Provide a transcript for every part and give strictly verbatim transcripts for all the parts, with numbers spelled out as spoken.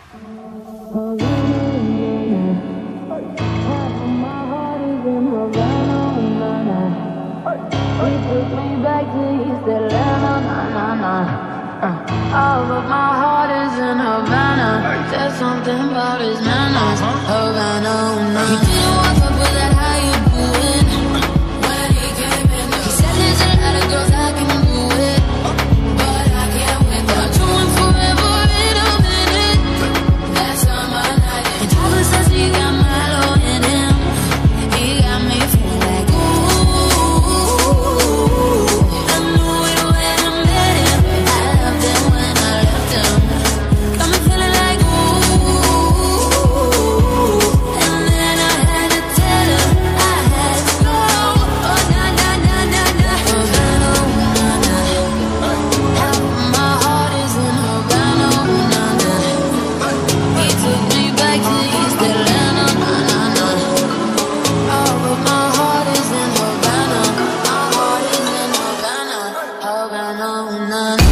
Oh, but my heart is in Havana. There's something about his manners. Havana, nah. He didn't walk up with that, how you doing? When he came in, he said there's a lot of girls I can do it, but I can't wait. I'll do it forever in a minute. That's on my night. And Tyler says he got Milo in him. He got me feeling like ooh. I knew it when I met him. I loved him when I left him. Got me feeling like ooh. And then I had to tell her I had to go. Oh na na na na na. Havana, na na. Half of my heart is in Havana, na na. He took me back to East Atlanta, na na na. Oh, but my heart is in Havana. My heart is in Havana, Havana, na na.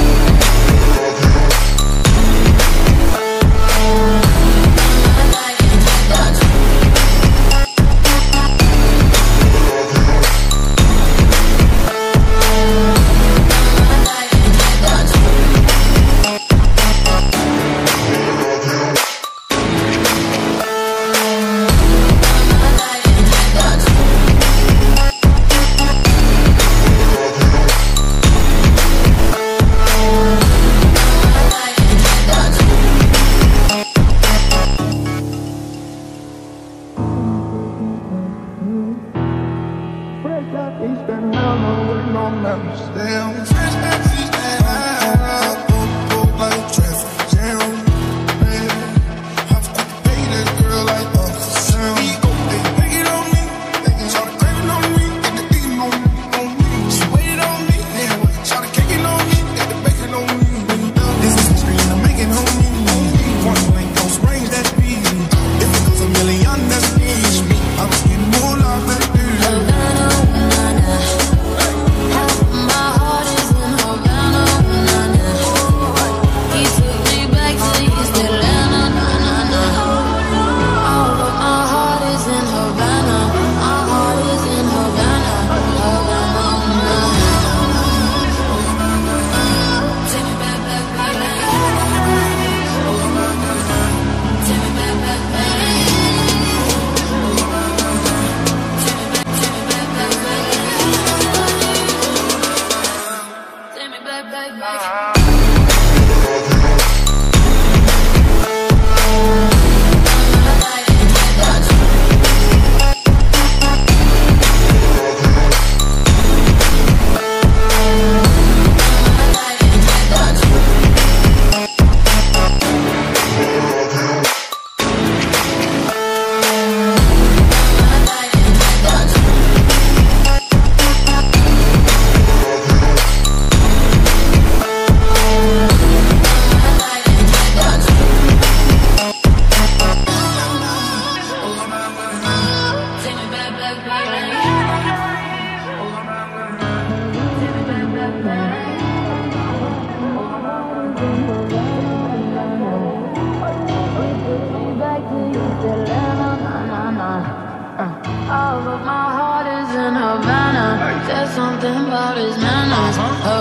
Oh, but my heart is in Havana. There's something about his manners.